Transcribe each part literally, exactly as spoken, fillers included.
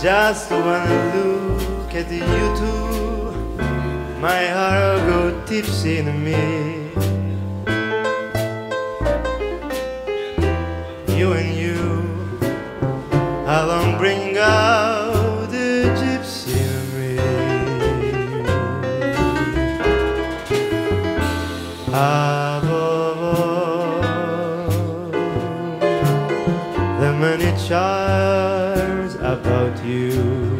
Just wanna look at you two, my heart go tipsy in me. You and you alone bring out the gypsy in me. Above all, the many charms about you.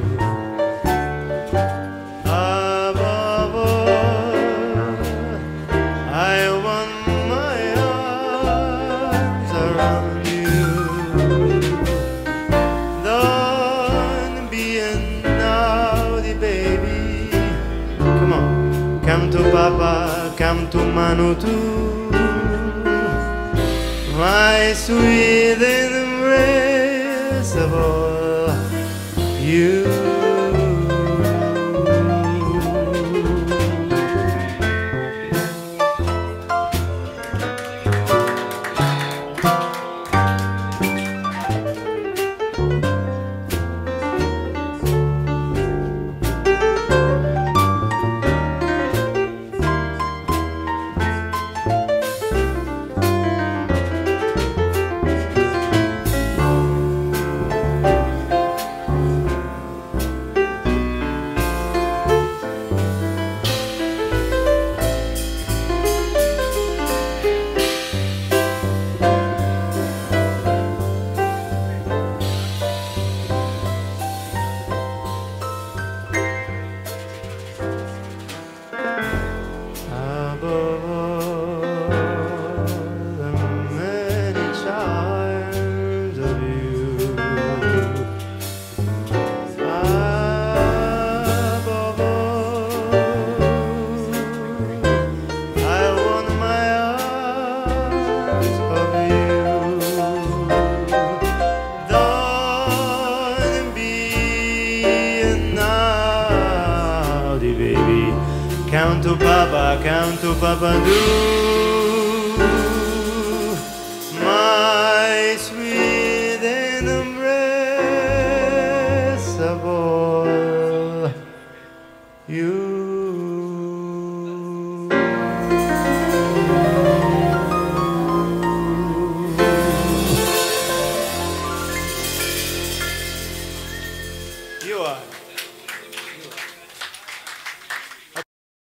Above all, I want my arms around you. Don't be a naughty baby. Come on, come to Papa, come to Manu too. My sweet embrace of all you. Above all the many charms of you, above all, I want my arms of you. Don't be a naughty baby. Come to Papa, come to Papa, do my sweet embrace of all you. You are.